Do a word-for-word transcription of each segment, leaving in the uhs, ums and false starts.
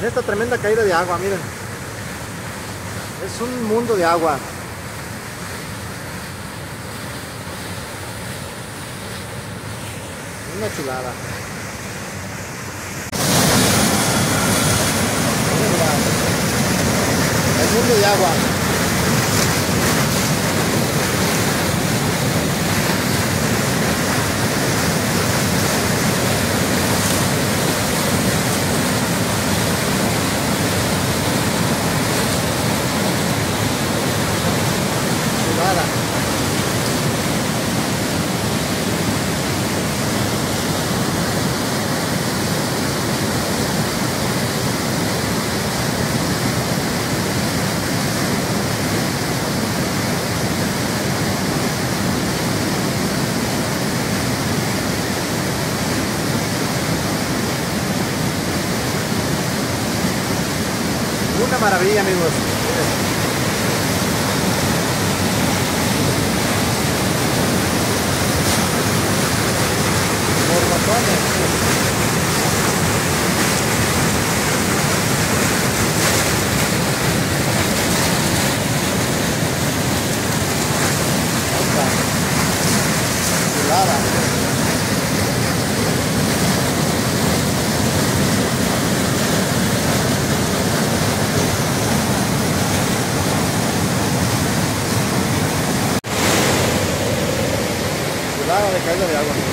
en esta tremenda caída de agua, miren. Es un mundo de agua. Una chulada. El mundo de agua. Chulada. Una maravilla, amigos. Miren. Borbotones. Otra. Chulada. De caída de agua.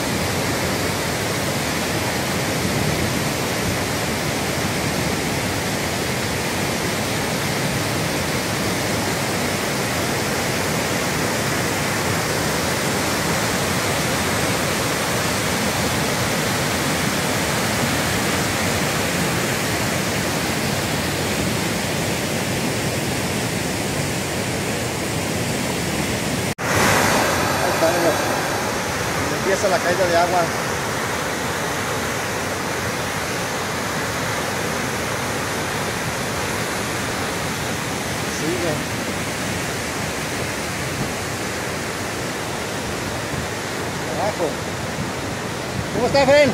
Ahí está, amigos. Empieza la caída de agua. Sigue. Abajo. ¿Cómo está, Fren?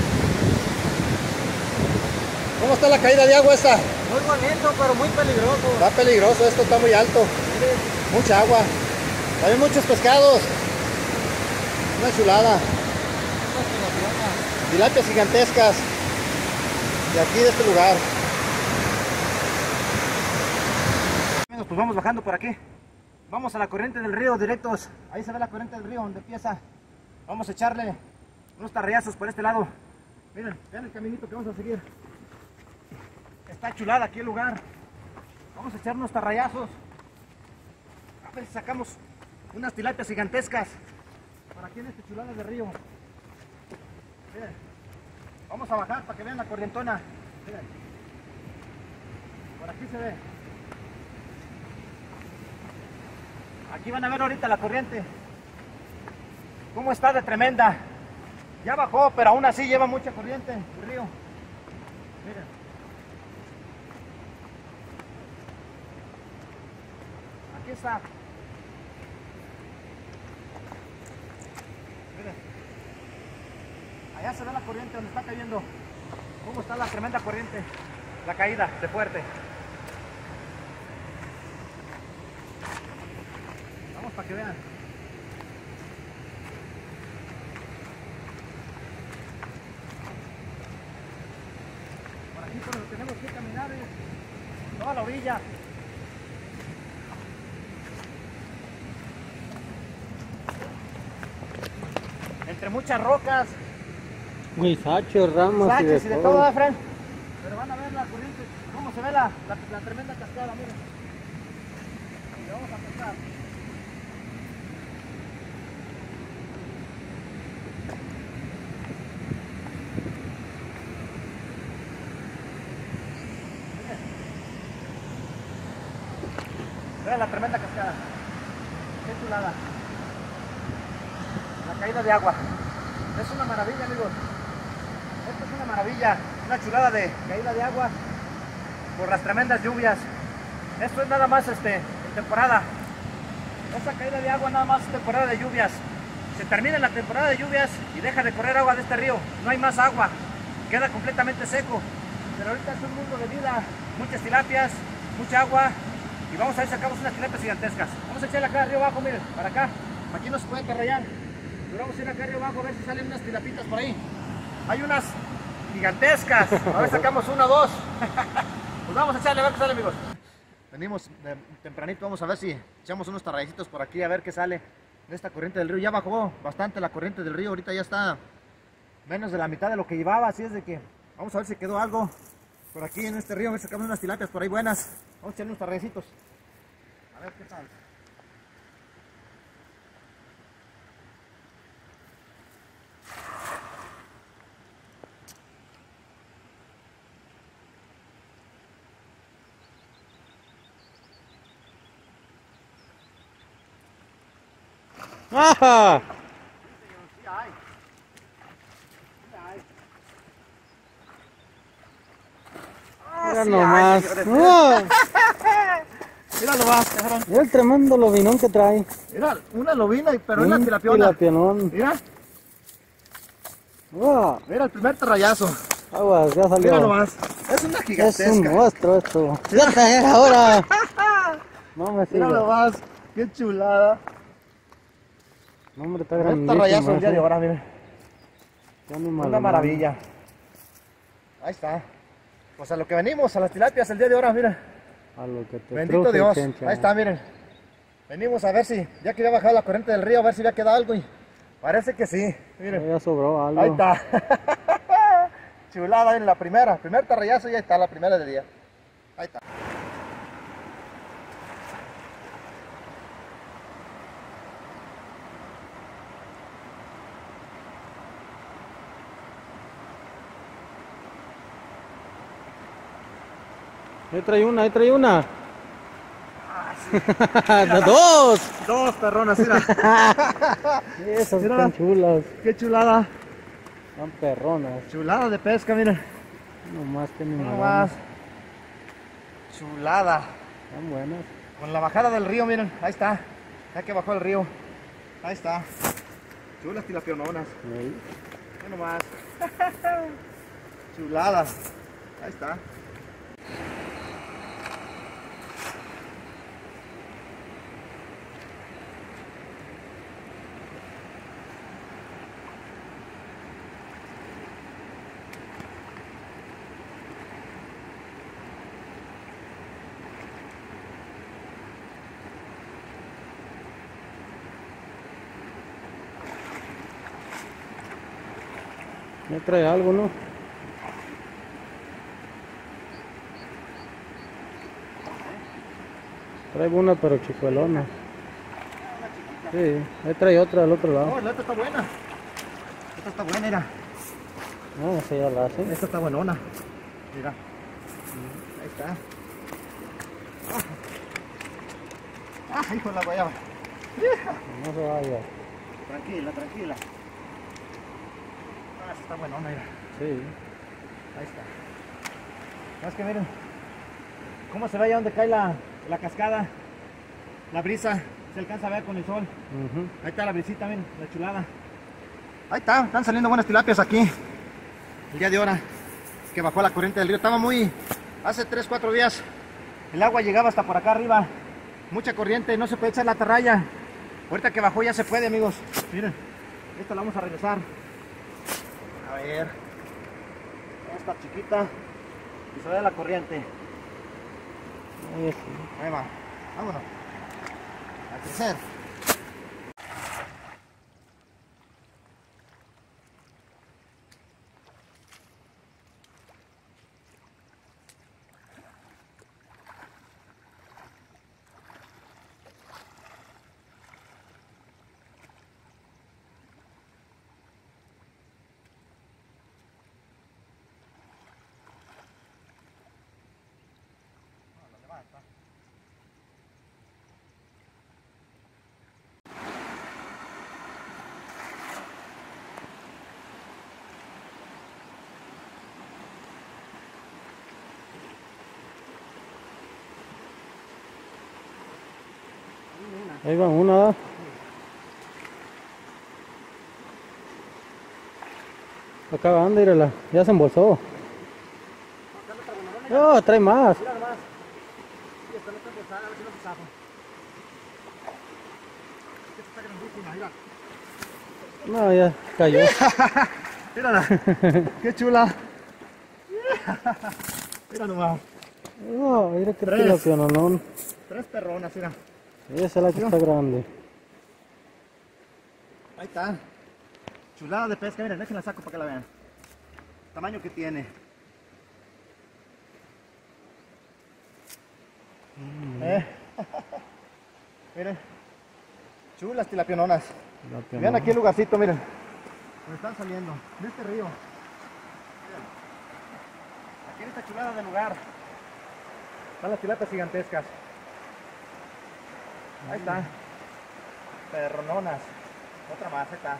¿Cómo está la caída de agua esta? Muy bonito, pero muy peligroso. Está peligroso, esto está muy alto. Miren, Mucha agua. Hay muchos pescados. Una chulada. Tilapias gigantescas de aquí, de este lugar. Amigos, pues vamos bajando por aquí. Vamos a la corriente del río directos. Ahí se ve la corriente del río donde empieza. Vamos a echarle unos tarreazos por este lado. Miren, vean el caminito que vamos a seguir. Está chulada aquí el lugar. Vamos a echar unos tarrayazos. A ver si sacamos unas tilapias gigantescas por aquí en este chulada de río. Miren, vamos a bajar para que vean la corrientona. Miren, por aquí se ve. Aquí van a ver ahorita la corriente. Cómo está de tremenda. Ya bajó, pero aún así lleva mucha corriente el río. Miren. Aquí está. Miren. Allá se ve la corriente donde está cayendo. Cómo está la tremenda corriente. La caída de fuerte. Vamos para que vean. Por aquí por donde tenemos que caminar es toda la orilla. Entre muchas rocas. Guisachos, ramas y de, y de todo. todo, ¿verdad, Fran? Pero van a ver la corriente, cómo se ve la, la, la tremenda cascada, miren. Y vamos a pescar. Vean la tremenda cascada. Qué chulada. La caída de agua. Es una maravilla, amigos. Esto es una maravilla. Una chulada de caída de agua por las tremendas lluvias. Esto es nada más este, en temporada. Esta caída de agua nada más es temporada de lluvias. Se termina la temporada de lluvias y deja de correr agua de este río. No hay más agua. Queda completamente seco. pero ahorita es un mundo de vida, muchas tilapias, mucha agua, y vamos a ver si sacamos unas tilapias gigantescas. Vamos a echarle acá arriba abajo, miren, para acá, aquí no se puede carrayar, pero vamos a ir acá arriba abajo a ver si salen unas tilapitas por ahí. Hay unas gigantescas, a ver si sacamos una o dos. Pues vamos a echarle a ver qué sale, amigos. Venimos de tempranito, vamos a ver si echamos unos tarraycitos por aquí, a ver qué sale de esta corriente del río. Ya bajó bastante la corriente del río, ahorita ya está menos de la mitad de lo que llevaba, así es de que vamos a ver si quedó algo por aquí en este río, a ver si sacamos unas tilapias por ahí buenas. Vamos a echarle unos tarraycitos, a ver qué tal. ¡Ajá! Mira nomás. ¡Oh! Mira nomás, Mira el tremendo lobinón que trae. mira, una lobina, pero Un una tilapiona. tilapionón. Mira, ¡Oh! mira el primer tarrayazo. Aguas, ya salió. Mira nomás, es una Es gigantesca. un monstruo esto. Ya trae ahora. No me Mira sigas. nomás, qué chulada. No, hombre, está Un grandísimo. tarrayazo el día de ese. ahora, miren. Qué animal, Una maravilla. Ahí está. Pues a lo que venimos, a las tilapias el día de ahora, miren. A lo que te Bendito truje, Dios. chencha. Ahí está, miren. Venimos a ver si, ya que había bajado la corriente del río, a ver si había quedado algo y parece que sí. Miren. Ya sobró algo. Ahí está. Chulada en la primera. Primer tarrayazo y ahí está, la primera del día. Ahí está. Ahí trae una, ahí trae una. ¡Dos! Dos perronas, mira. Esas Mírala. están chulas. Qué chulada. Están perronas. Chulada de pesca, miren. No más que ni No más. más. Chulada. Están buenas. Con la bajada del río, miren. Ahí está. Ya que bajó el río. Ahí está. Chulas tilapiononas. Ahí. Ve nomás. Chulada. Ahí está. Me trae algo, ¿no? Trae una pero chicuelona. Sí, ahí trae otra al otro No, lado. la otra está buena. Esta está buena, mira. No, esa ya la hace. Esta está buenona. Mira. Ahí está. Ah, ah, hijo de la guayaba. No se vaya. Tranquila, tranquila. Ah, esta está buenona, mira. Sí. Ahí está. Más que miren cómo se ve allá donde cae la, la cascada, la brisa, se alcanza a ver con el sol. Ujú. Ahí está la brisita, miren, la chulada. Ahí está, están saliendo buenas tilapias aquí. El día de ahora que bajó la corriente del río. Estaba muy, hace tres cuatro días, el agua llegaba hasta por acá arriba. Mucha corriente, no se puede echar la atarraya. Ahorita que bajó ya se puede, amigos. Miren, esta la vamos a regresar. A ver. Esta chiquita y se ve la corriente. Ahí sí. Ahí va. Vámonos. A crecer. Ahí va una. ¿verdad? Acá anda, mírala. Ya se embolsó. Acá No, trae más. Mira nomás. Sí, esta no está pesada, a ver si no se zafa. Esta está grandísima, mira. No, ya cayó. Mírala. Qué chula. Mira nomás. No, mira que Tres. tilapia, no, no. Tres perronas, mira. Esa es la que está grande. Ahí está. Chulada de pesca, miren, déjenla saco para que la vean. Tamaño que tiene. Mm. Eh. Miren. Chulas tilapiononas. Tilapia, Vean no. aquí el lugarcito, miren. Donde están saliendo. De este río. Miren. Aquí en esta chulada de lugar. Están las tilapias gigantescas. Ahí está. Perrononas. Otra más, ahí está.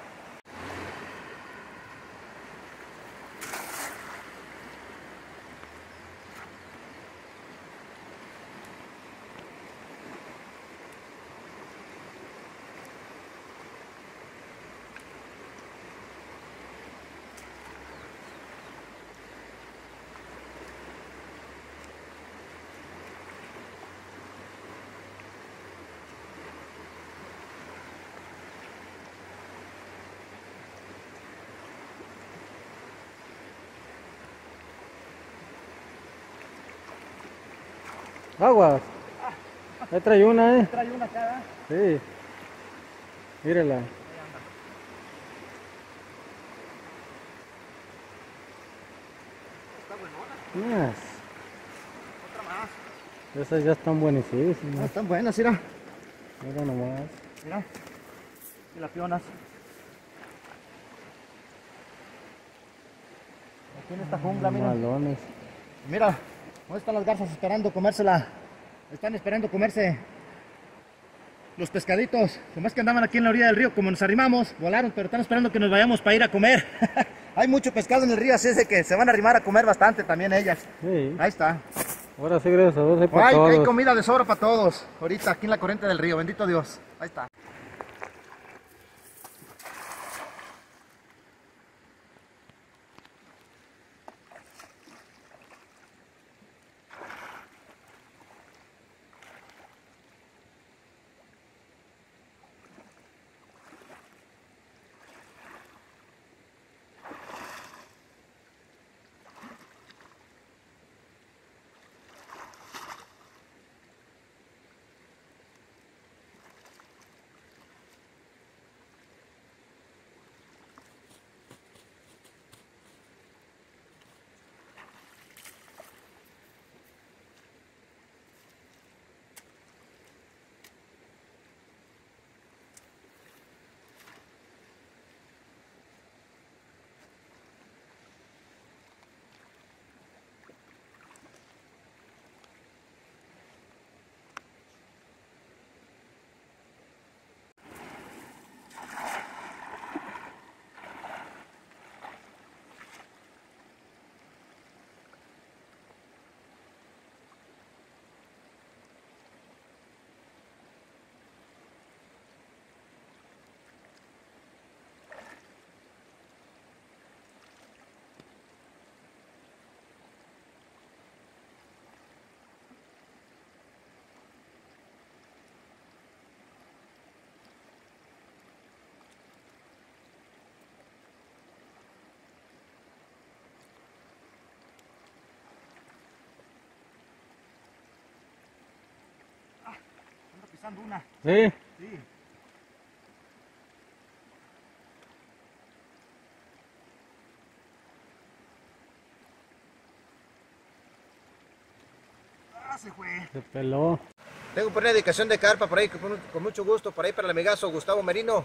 Aguas. Ahí trae una, eh. Trae una acá, Sí. Mírala. está buenona. Yes. Otra más. Esas ya están Ah, buenísimas. están buenas, mira. Mira nomás. Mira. Tilapionas. Aquí en esta jungla, mira. Malones. Mira, ¿dónde están las garzas esperando comérsela? Están esperando comerse los pescaditos. Como es que andaban aquí en la orilla del río, como nos arrimamos, volaron, pero están esperando que nos vayamos para ir a comer. Hay mucho pescado en el río, así es de que se van a arrimar a comer bastante también ellas. Sí. Ahí está. Ahora sí, gracias a Dios, hay para Hay, hay todos. comida de sobra para todos. Ahorita aquí en la corriente del río, bendito Dios. Ahí está. Ando pisando una. Sí. Sí. Ah, se fue. Se peló. Tengo por una dedicación de carpa por ahí, con, con mucho gusto, por ahí para el amigazo Gustavo Merino.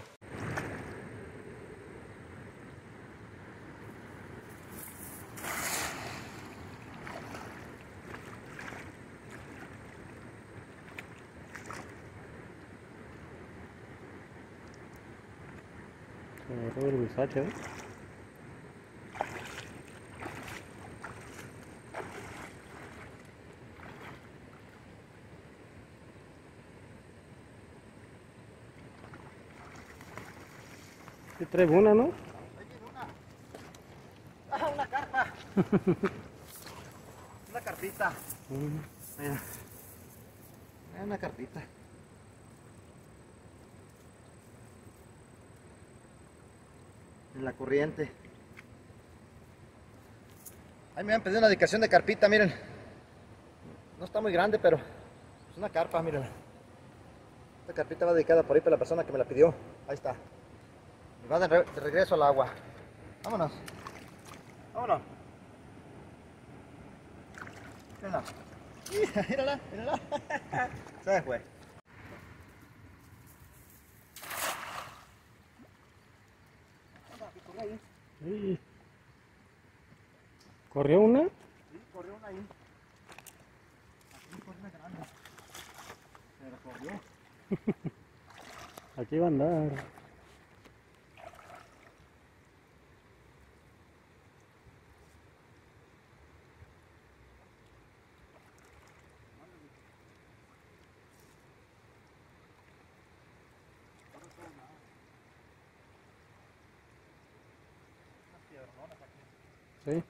Agarró el guisache, ¿eh? Sí trae una, ¿no? Ah, una carpa. una carpita. Mm. Mira. Es una carpita. En la corriente. Ahí me han pedido una dedicación de carpita, miren. No está muy grande, pero es una carpa, miren. Esta carpita va dedicada por ahí para la persona que me la pidió. Ahí está. Y va de, re de regreso al agua. Vámonos. Vámonos. Mírala. Mírala, mírala. Se fue. Sí. ¿Corrió una? Sí, corrió una ahí. Aquí corrió una grande. Pero corrió. Aquí va a andar. Sí.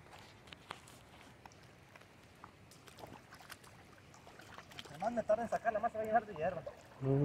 Entre más me tarde en sacarla, más se va a llenar de hierba. Mm.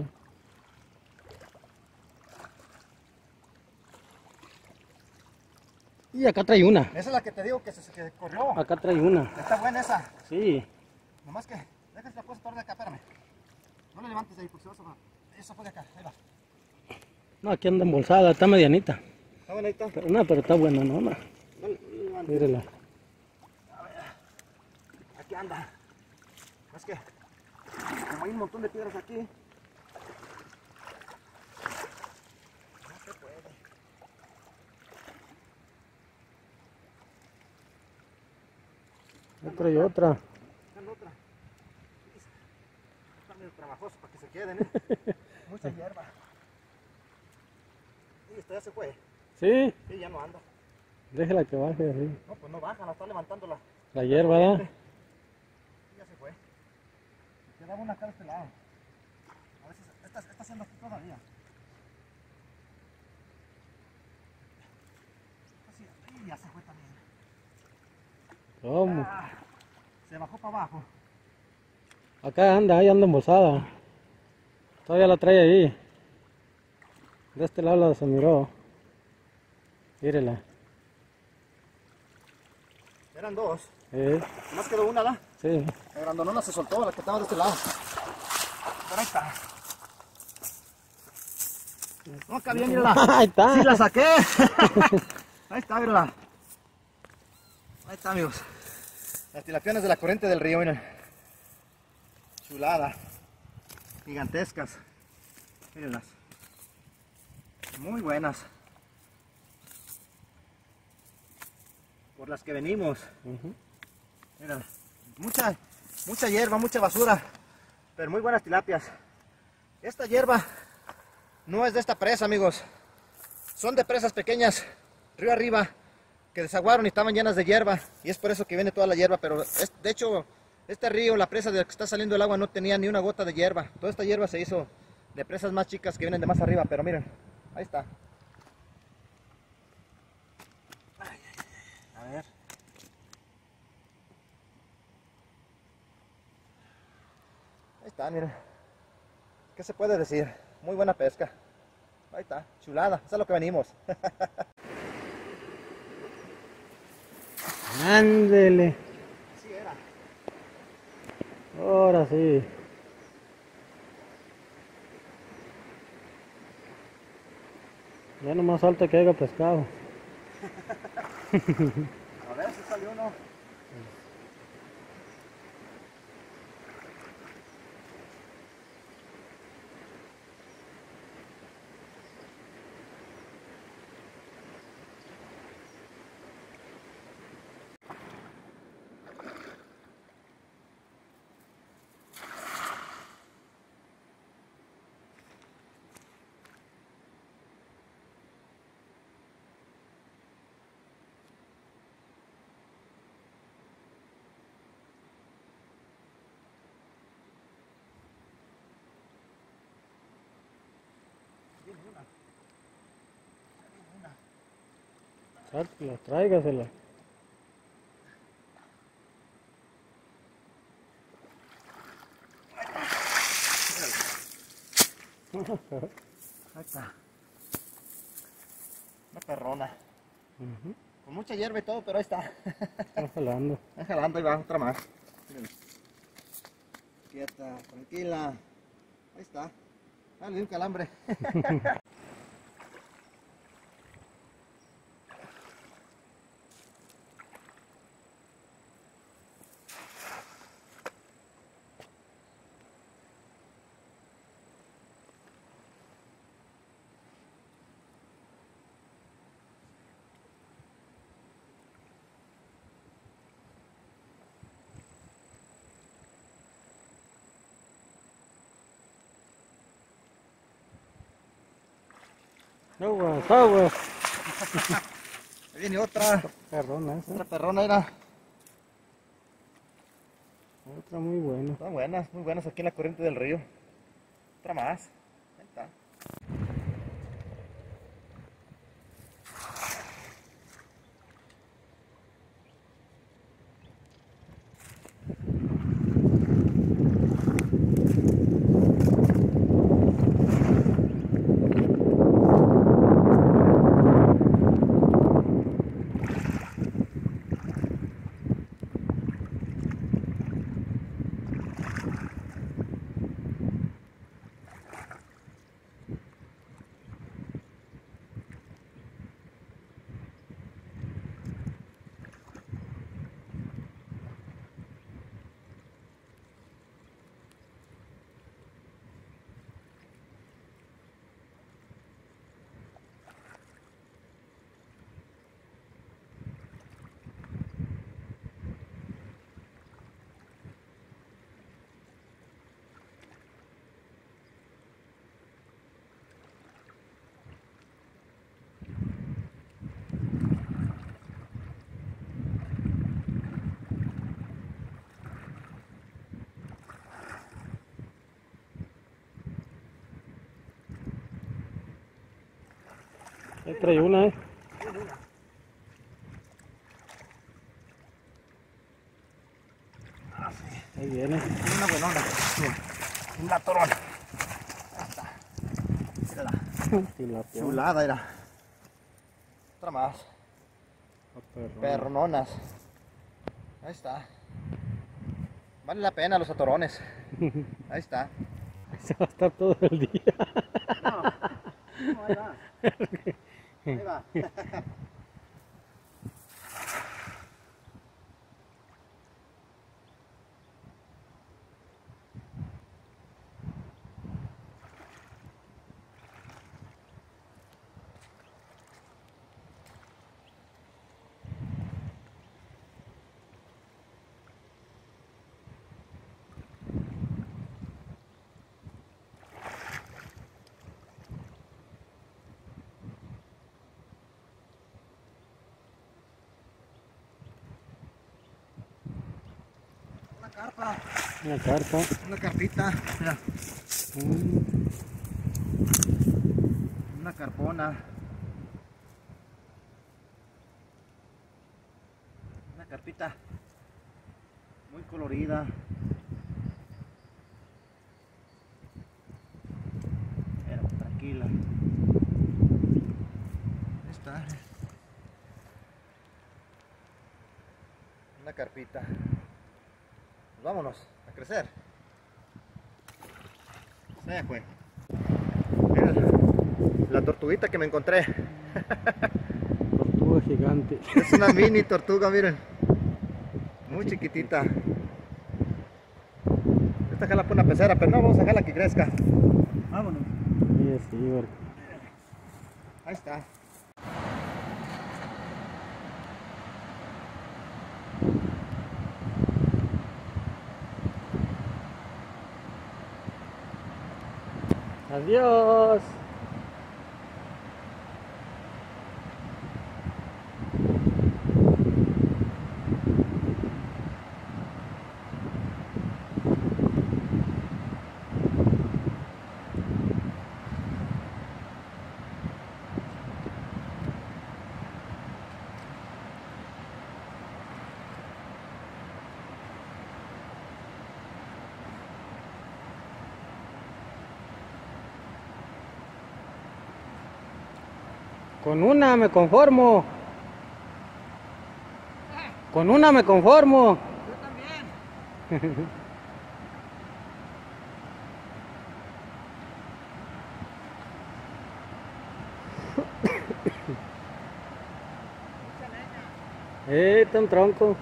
Y acá trae una. Esa es la que te digo que se que corrió. Acá trae una. Está buena esa. Sí. Nomás que, déjate la puesta de acá, espérame. No le levantes de ahí porque se va a soplar. Eso fue de acá, ahí va. No, aquí anda embolsada, está medianita. Está bonita. Pero, no, pero está buena, no, no. No, no levantes. Mírela. A ver, aquí anda. Es que, como hay un montón de piedras aquí, no se puede. Otra y otra. Buscando otra. Está medio trabajoso para que se queden, ¿eh? Mucha hierba. Y esta ya se fue. Sí. Sí, ya no anda. Déjela que baje así. No, pues no baja, la está levantando la... La hierba, ¿verdad? Sí, ya se fue. Quedaba una acá de este lado. A ver si esta está haciendo aquí todavía. Así, y ya se fue también. ¿Cómo? Ah, se bajó para abajo. Acá anda, ahí anda embolsada. Todavía la trae ahí. De este lado la se miró. Mírela. Eran dos. Eh, Más quedó una, ¿da? sí. La grandonona se soltó, la que estaba de este lado. Pero ahí está. No, acá bien, mírala. Ahí está. Sí, la saqué. Ahí está, mírala. Ahí está, amigos. Las tilapiones de la corriente del río, miren. Chulada. Gigantescas. Mírenlas. Muy buenas. Por las que venimos. Uh-huh. Mira, mucha, mucha hierba, mucha basura, pero muy buenas tilapias. Esta hierba no es de esta presa, amigos. Son de presas pequeñas, río arriba, que desaguaron y estaban llenas de hierba. Y es por eso que viene toda la hierba, pero es, de hecho, este río, la presa de la que está saliendo el agua, no tenía ni una gota de hierba. Toda esta hierba se hizo de presas más chicas que vienen de más arriba, pero miren, ahí está. A ver. Ahí está, miren. ¿Qué se puede decir? Muy buena pesca. Ahí está, chulada. Eso es lo que venimos. Ándele. Así era. Ahora sí. Ya nomás falta que haya pescado. A ver si salió uno. Sáquela, tráigasela. Ahí está. Una perrona. Ujú. Con mucha hierba y todo, pero ahí está. Está jalando. Está jalando, ahí va, otra más. Miren. Quieta, tranquila. Ahí está. Ah, le di un calambre. Aguas, aguas. Ahí viene otra. Perrona esa. Otra perrona era. Otra muy buena. Están buenas, muy buenas aquí en la corriente del río. Otra más. Ahí está. Ahí trae una, eh. Ahí viene. Una buenona. Una torona. Ahí está. Mírala. Tilapia. Chulada era. Otra más. Ah, perrona. Perrononas. Ahí está. Vale la pena los atorones. Ahí está. Se va a estar todo el día. No, no, ahí va. Ahí va. Una carpa. Una carpa. Una carpita. Mira. Mm. Una carpona. Una carpita muy colorida. Pero tranquila. Ahí está. Una carpita. Pues vámonos a crecer. Se fue. Mira la tortuguita que me encontré. Tortuga gigante. Es una mini tortuga, miren. Muy chiquitita. Esta jala por una pecera, pero no, vamos a dejarla que crezca. Vámonos. Sí, sí, porque Ahí está. Adiós. Con una me conformo. Con una me conformo. Yo también. Eh, está un tronco.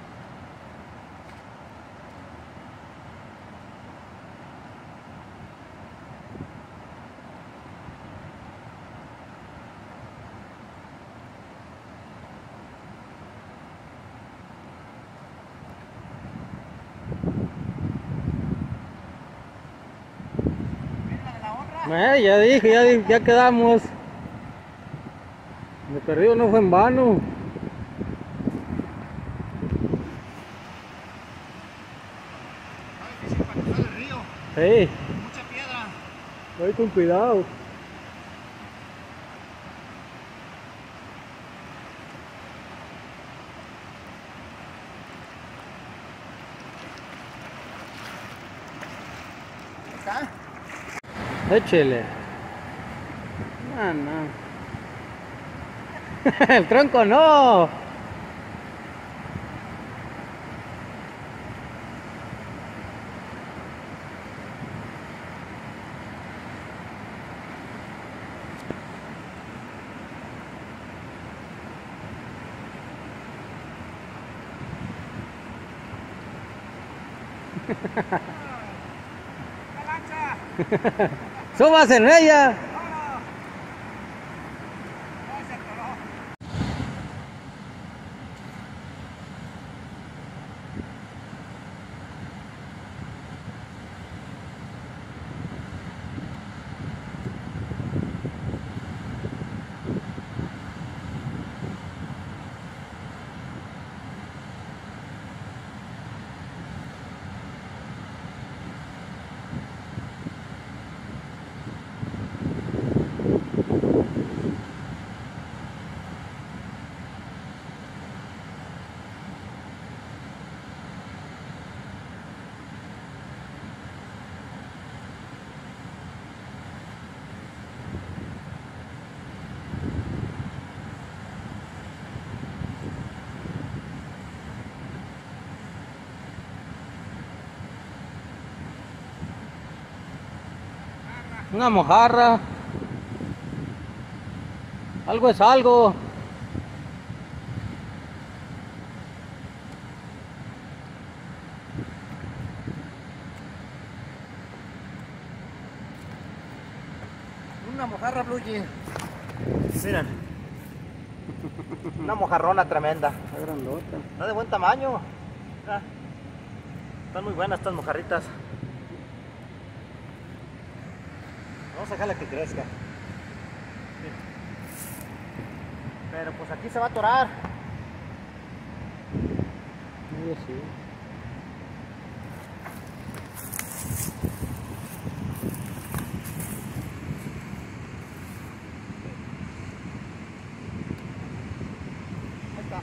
Eh, ya dije, ya, di- ya quedamos. Me perdido no fue en vano. Está difícil para cruzar el río. Sí, Mucha piedra. voy con cuidado. ¿Está? Échele. No, no. El tronco no. ¡La lancha! Súbase en ella. ¡Vámonos! ¡Ay, se atoró! Una mojarra. Algo es algo. Una mojarra blue jean. Miren. Una mojarrona tremenda. Está grandota. Está de buen tamaño. Ah, están muy buenas estas mojarritas. Vamos a dejarla que crezca. Pero pues aquí se va a atorar. Mira, sí. Ahí está.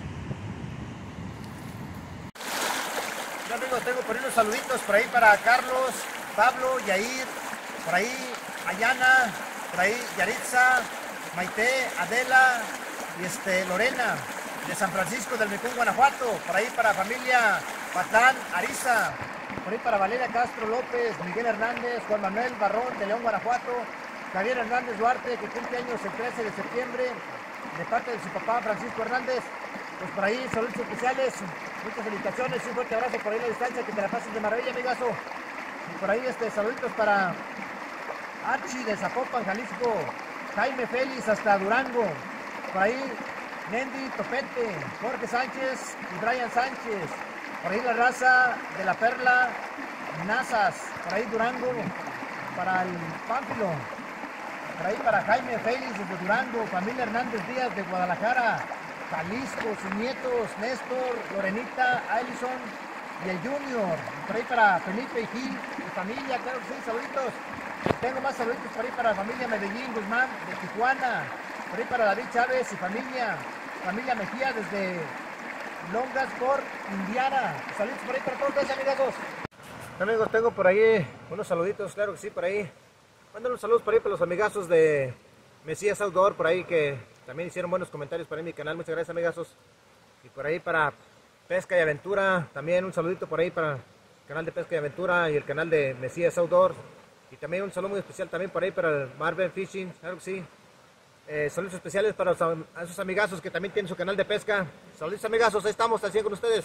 Ya amigos, tengo por ahí unos saluditos por ahí para Carlos, Pablo, Yair, por ahí Ayana, por ahí Yaritza, Maite, Adela y este Lorena de San Francisco del Micún, Guanajuato, por ahí para familia Patán, Ariza, por ahí para Valeria Castro López, Miguel Hernández, Juan Manuel Barrón de León, Guanajuato, Javier Hernández Duarte, que cumple años el trece de septiembre, de parte de su papá Francisco Hernández. Pues por ahí saludos especiales, muchas felicitaciones y un fuerte abrazo por ahí a la distancia, que te la pases de maravilla, amigazo. Y por ahí este saluditos para Archie de Zapopan, Jalisco, Jaime Félix hasta Durango, por ahí Nendi Topete, Jorge Sánchez y Brian Sánchez, por ahí la raza de la Perla, Nazas, por ahí Durango, para el Pánfilo, por ahí para Jaime Félix desde Durango, familia Hernández Díaz de Guadalajara, Jalisco, sus nietos, Néstor, Lorenita, Alison y el Junior, por ahí para Felipe y Gil y familia, claro que sí, saluditos. Tengo más saluditos por ahí para la familia Medellín Guzmán de Tijuana, por ahí para David Chávez y familia, familia Mejía desde Longasport, Indiana. Saludos por ahí para todos ustedes, amigos. Amigos, tengo por ahí unos saluditos, claro que sí, por ahí. Mándenle un saludo por ahí para los amigazos de Mesías Outdoor, por ahí que también hicieron buenos comentarios para mi canal. Muchas gracias, amigazos. Y por ahí para Pesca y Aventura, también un saludito por ahí para el canal de Pesca y Aventura y el canal de Mesías Outdoor. Y también un saludo muy especial también por ahí para el Marvin Fishing, claro que sí. Eh, saludos especiales para los, a esos amigazos que también tienen su canal de pesca. Saludos amigazos, ahí estamos al cien con ustedes.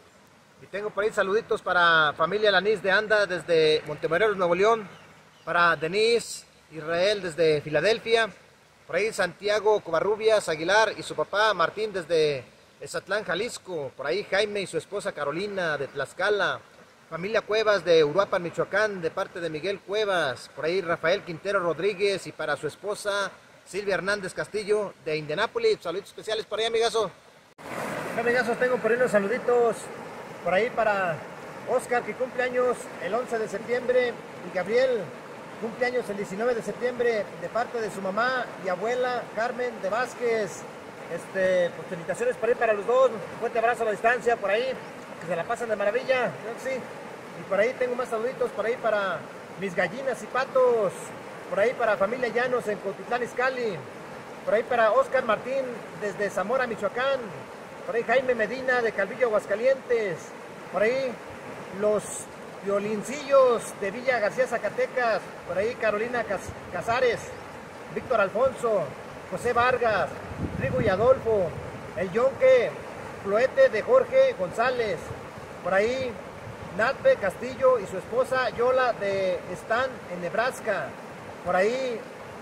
Y tengo por ahí saluditos para familia Lanís de Anda desde Montemorelos, Nuevo León. Para Denise Israel desde Filadelfia. Por ahí Santiago Covarrubias Aguilar y su papá Martín desde Ezatlán, Jalisco. Por ahí Jaime y su esposa Carolina de Tlaxcala. Familia Cuevas de Uruapan, Michoacán, de parte de Miguel Cuevas. Por ahí Rafael Quintero Rodríguez y para su esposa Silvia Hernández Castillo de Indianápolis. Saluditos especiales por ahí, amigazo. Amigazos, tengo por ahí unos saluditos. Por ahí para Oscar, que cumple años el once de septiembre. Y Gabriel, cumple años el diecinueve de septiembre, de parte de su mamá y abuela Carmen de Vázquez. Este, pues felicitaciones por ahí para los dos. Un fuerte abrazo a la distancia por ahí. Que se la pasan de maravilla, creo que sí. Y por ahí tengo más saluditos por ahí para mis gallinas y patos. Por ahí para familia Llanos en Cuautitlán Izcalli. Por ahí para Oscar Martín desde Zamora, Michoacán. Por ahí Jaime Medina de Calvillo, Aguascalientes. Por ahí los violincillos de Villa García, Zacatecas. Por ahí Carolina Cas Casares, Víctor Alfonso, José Vargas, Rigo y Adolfo, el Yonque, Floete de Jorge González. Por ahí Natbe Castillo y su esposa Yola de están en Nebraska. Por ahí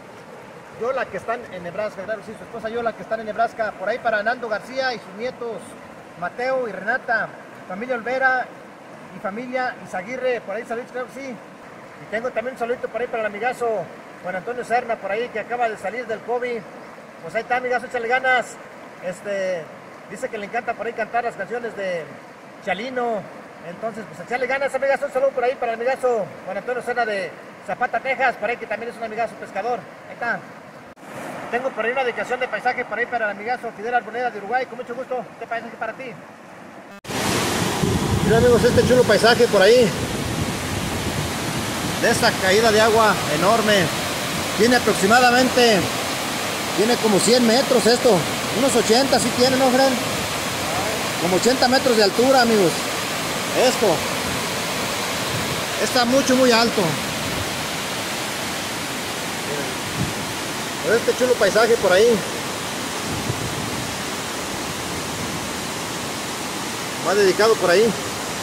Yola que están en Nebraska, claro, sí, su esposa Yola que están en Nebraska. Por ahí para Nando García y sus nietos Mateo y Renata, familia Olvera y familia Izaguirre. Por ahí saludos, claro que sí. Y tengo también un saludito por ahí para el amigazo Juan Antonio Serna, por ahí que acaba de salir del COVID. Pues ahí está, amigazo, échale ganas. Este, dice que le encanta por ahí cantar las canciones de Chalino. Entonces, pues echarle ganas, amigazo. Un saludo por ahí para el amigazo Juan Antonio Serna de Zapata, Texas, por ahí que también es un amigazo pescador. Ahí está. Tengo por ahí una dedicación de paisaje por ahí para el amigazo Fidel Arboneda de Uruguay. Con mucho gusto, este paisaje para ti. Miren, amigos, este chulo paisaje por ahí de esta caída de agua enorme. Tiene aproximadamente, tiene como cien metros esto, unos ochenta sí tiene, ¿no, Fran? Como ochenta metros de altura, amigos. Esto está mucho, muy alto. Miren, este chulo paisaje por ahí. Más dedicado por ahí.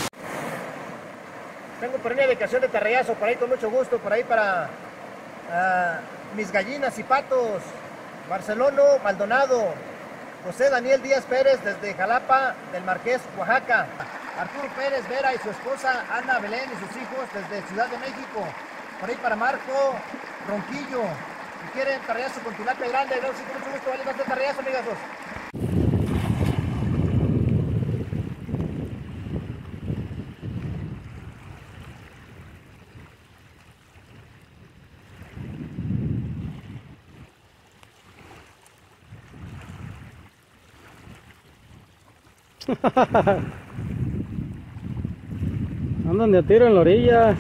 Tengo por ahí una dedicación de tarrayazo, por ahí con mucho gusto, por ahí para uh, mis gallinas y patos. Barcelono Maldonado, José Daniel Díaz Pérez desde Jalapa del Marqués, Oaxaca. Arturo Pérez Vera y su esposa Ana Belén y sus hijos desde Ciudad de México. Por ahí para Marco Ronquillo. Si quieren tarrayazo con tilapia grande, no, sí, con mucho gusto, vale, más tarrayazo, amigazos. Andan de a tiro en la orilla.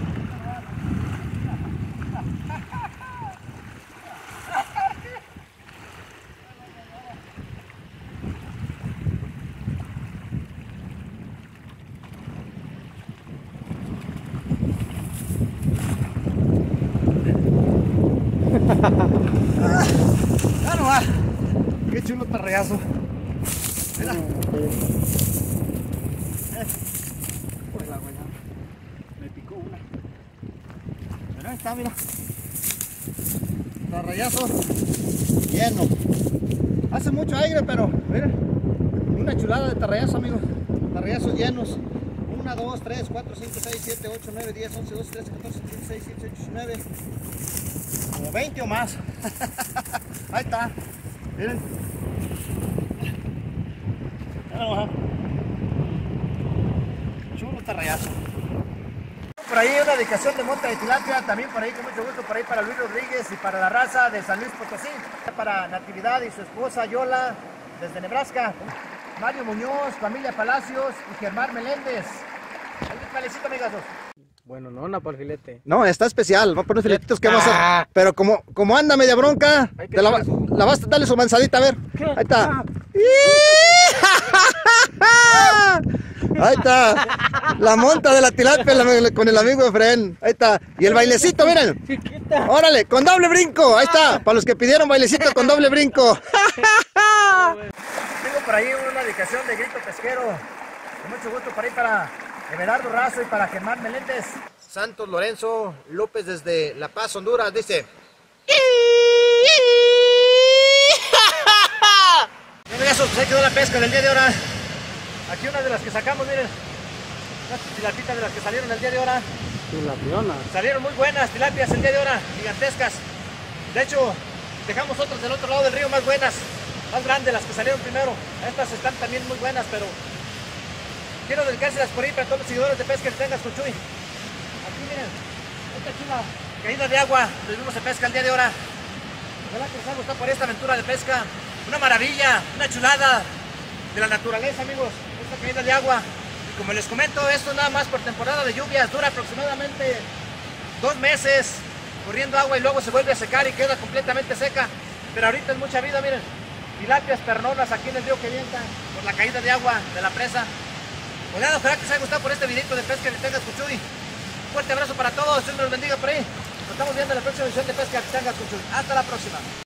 Ya no va. Qué chulo tarrayazo. Mira. Pues la güey, me picó una. Pero ahí está, mira. Tarrayazo lleno. Hace mucho aire, pero mira. Una chulada de tarrayazo, amigos. Tarrayazos llenos. uno, dos, tres, cuatro, cinco, seis, siete, ocho, nueve, diez, once, doce, trece, catorce, quince, dieciséis, dieciocho, diecinueve. Como veinte o más. Ahí está. Miren. Chulo tarrayazo. Por ahí una dedicación de monta de tilapia, también por ahí con mucho gusto, por ahí para Luis Rodríguez y para la raza de San Luis Potosí. Para Natividad y su esposa Yola desde Nebraska. Mario Muñoz, familia Palacios y Germán Meléndez. Ahí valecito, amigazos. Bueno, no, no para el filete. No, está especial. Vamos a poner filetitos que vamos a Ah. hacer. Pero como, como anda media bronca, Hay que te la, va- darle su- la vas a darle su manzadita, a ver. ¿Qué? Ahí está. Ah. Ahí está. La monta de la tilapia la- con el amigo Efren. Ahí está. Y el bailecito, miren. Chiquita. Órale, con doble brinco. Ahí está. Para los que pidieron bailecito con doble brinco. Tengo por ahí una dedicación de grito pesquero. Con mucho gusto para ahí para Everardo Razo y para Germán Meléndez. Santos Lorenzo López desde La Paz, Honduras, dice. Bueno, ya pues ahí quedó la pesca del día de ahora. Aquí una de las que sacamos, miren. Unas tilapitas de las que salieron el día de ahora. Y la piona. Salieron muy buenas tilapias el día de ahora, gigantescas. De hecho, dejamos otras del otro lado del río más buenas, más grandes, las que salieron primero. Estas están también muy buenas, pero quiero dedicárselas por ahí para todos los seguidores de Pesca Tengas con Chuy. Aquí miren, esta chula caída de agua, donde vimos de pesca el día de ahora. Ojalá que les haya gustado por esta aventura de pesca. Una maravilla, una chulada de la naturaleza, amigos. Esta caída de agua. Y como les comento, esto nada más por temporada de lluvias. Dura aproximadamente dos meses corriendo agua y luego se vuelve a secar y queda completamente seca. Pero ahorita es mucha vida, miren. Tilapias pernonas aquí en el río que avientan por la caída de agua de la presa. Pues nada, ojalá que les haya gustado por este videito de Pesca Tengas con Chuy. Un fuerte abrazo para todos. Dios nos bendiga por ahí. Nos estamos viendo en la próxima edición de Pesca Tengas con Chuy. Hasta la próxima.